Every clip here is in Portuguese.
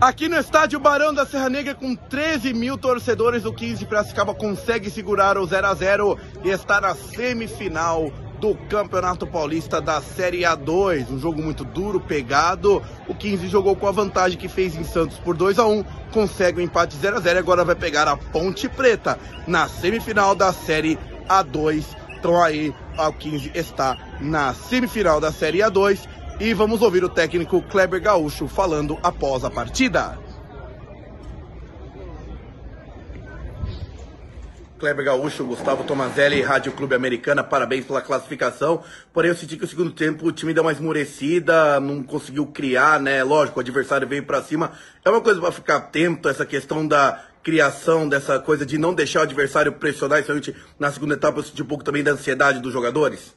Aqui no estádio Barão da Serra Negra, com 13 mil torcedores, o 15 Piracicaba consegue segurar o 0 a 0 e está na semifinal do Campeonato Paulista da Série A2. Um jogo muito duro, pegado. O 15 jogou com a vantagem que fez em Santos por 2 a 1, consegue o empate 0 a 0 e agora vai pegar a Ponte Preta na semifinal da Série A2. Então aí, o 15 está na semifinal da Série A2. E vamos ouvir o técnico Kleber Gaúcho falando após a partida. Kleber Gaúcho, Gustavo Tomazelli, Rádio Clube Americana, parabéns pela classificação. Porém, eu senti que no segundo tempo o time deu uma esmorecida, não conseguiu criar, né? Lógico, o adversário veio pra cima. É uma coisa para ficar atento, essa questão da criação, dessa coisa de não deixar o adversário pressionar, especialmente na segunda etapa. Eu senti um pouco também da ansiedade dos jogadores.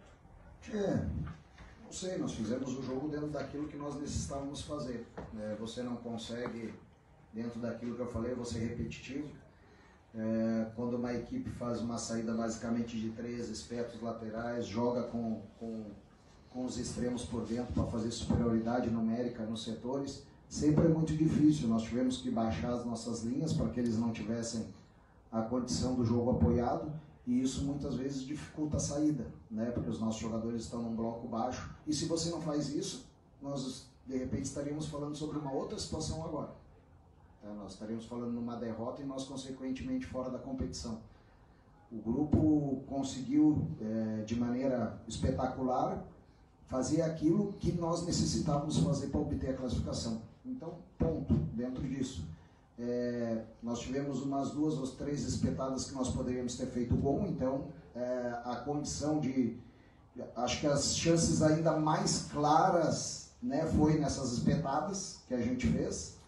Não sei, nós fizemos o jogo dentro daquilo que nós necessitávamos fazer. Você não consegue, dentro daquilo que eu falei, você repetitivo. Quando uma equipe faz uma saída basicamente de 3 espetos laterais, joga com os extremos por dentro para fazer superioridade numérica nos setores, sempre é muito difícil. Nós tivemos que baixar as nossas linhas para que eles não tivessem a condição do jogo apoiado. E isso muitas vezes dificulta a saída, né? Porque os nossos jogadores estão num bloco baixo. E se você não faz isso, nós de repente estaríamos falando sobre uma outra situação agora. Nós estaríamos falando numa derrota e nós consequentemente fora da competição. O grupo conseguiu de maneira espetacular fazer aquilo que nós necessitávamos fazer para obter a classificação. Então, ponto, dentro disso. Nós tivemos umas 2 ou 3 espetadas que nós poderíamos ter feito gol, então a condição de... Acho que as chances ainda mais claras, né, foi nessas espetadas que a gente fez.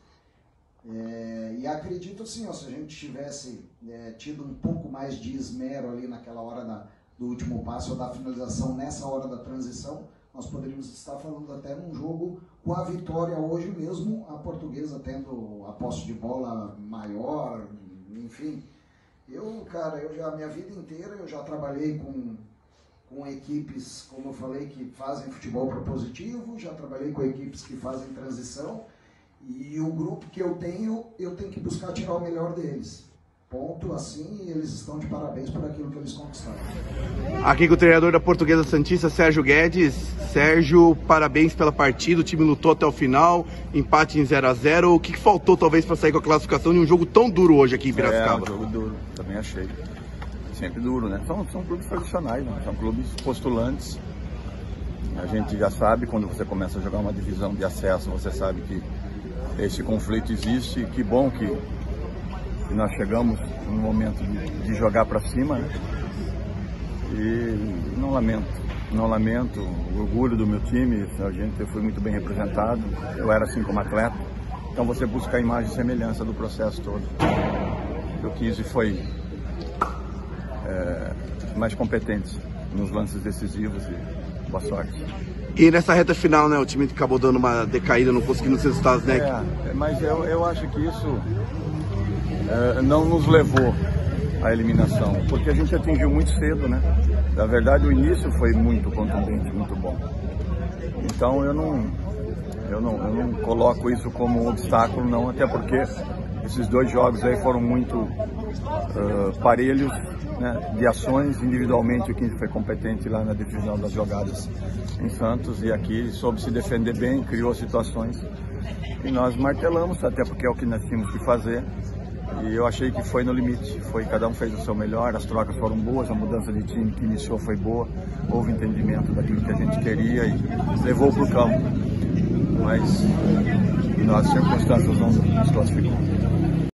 E acredito assim, se a gente tivesse tido um pouco mais de esmero ali naquela hora do último passo ou da finalização, nessa hora da transição, nós poderíamos estar falando até num jogo com a vitória hoje mesmo, a Portuguesa tendo a posse de bola maior, enfim. A minha vida inteira eu já trabalhei com equipes, como eu falei, que fazem futebol propositivo, já trabalhei com equipes que fazem transição, e o grupo que eu tenho que buscar tirar o melhor deles. Ponto, assim, e eles estão de parabéns por aquilo que eles conquistaram. Aqui com o treinador da Portuguesa Santista, Sérgio Guedes. Sérgio, parabéns pela partida, o time lutou até o final, empate em 0 a 0. O que faltou talvez para sair com a classificação de um jogo tão duro hoje aqui em Piracicaba? Um jogo duro, também achei. Sempre duro, né? São clubes profissionais, né? São clubes postulantes. A gente já sabe, quando você começa a jogar uma divisão de acesso, você sabe que esse conflito existe. Que bom que nós chegamos no momento de jogar para cima, né? E não lamento o orgulho do meu time. Eu fui muito bem representado, eu era assim como atleta, então você busca a imagem e semelhança do processo todo. O 15 foi mais competente nos lances decisivos e boa sorte. E nessa reta final, né, o time acabou dando uma decaída, não conseguindo os resultados, né? Mas eu acho que isso não nos levou à eliminação, porque a gente atingiu muito cedo, né? Na verdade, o início foi muito contundente, muito bom. Então eu não coloco isso como um obstáculo, não, até porque esses 2 jogos aí foram muito parelhos, né, de ações. Individualmente o 15 foi competente lá na definição das jogadas em Santos, e aqui soube se defender bem, criou situações e nós martelamos, até porque é o que nós tínhamos que fazer. E eu achei que foi no limite, cada um fez o seu melhor, as trocas foram boas, a mudança de time que iniciou foi boa, houve entendimento daquilo que a gente queria e levou para o campo. Mas nas circunstâncias não nos classificou.